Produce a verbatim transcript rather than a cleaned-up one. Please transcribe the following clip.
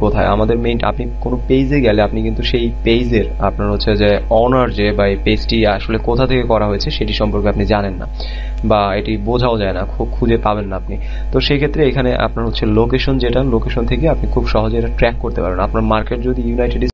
কোথায়, আমাদের মেইন আপনি কোনো পেজে গেলে আপনি কিন্তু সেই পেজের আপনার হচ্ছে যে অনার যে বা এই পেজটি আসলে কোথা থেকে করা হয়েছে সেটি সম্পর্কে আপনি জানেন না বা এটি বোঝাও যায় না, খুব খুঁজে পাবেন না আপনি। তো সেই ক্ষেত্রে এখানে আপনার হচ্ছে লোকেশন, যেটা লোকেশন থেকে আপনি খুব সহজে এটা ট্র্যাক করতে পারবেন। আপনার মার্কেট যদি ইউনাইটেড